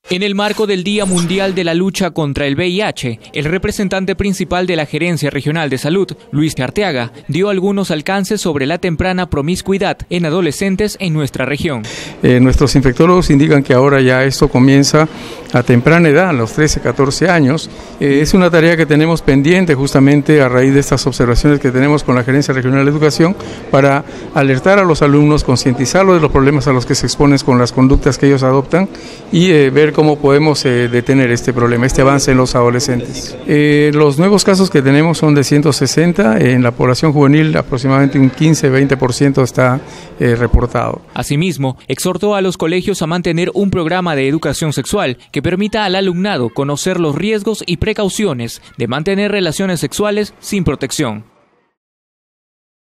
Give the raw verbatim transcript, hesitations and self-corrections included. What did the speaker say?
En el marco del Día Mundial de la Lucha contra el V I H, el representante principal de la Gerencia Regional de Salud, Luis Arteaga, dio algunos alcances sobre la temprana promiscuidad en adolescentes en nuestra región. Eh, nuestros infectólogos indican que ahora ya esto comienza a temprana edad, a los trece, catorce años. Eh, es una tarea que tenemos pendiente justamente a raíz de estas observaciones que tenemos con la Gerencia Regional de Educación para alertar a los alumnos, concientizarlos de los problemas a los que se exponen con las conductas que ellos adoptan y eh, ver cómo podemos eh, detener este problema, este avance en los adolescentes. Eh, los nuevos casos que tenemos son de ciento sesenta, en la población juvenil aproximadamente un quince a veinte por ciento está eh, reportado. Asimismo, exhortó a los colegios a mantener un programa de educación sexual que permita al alumnado conocer los riesgos y precauciones de mantener relaciones sexuales sin protección.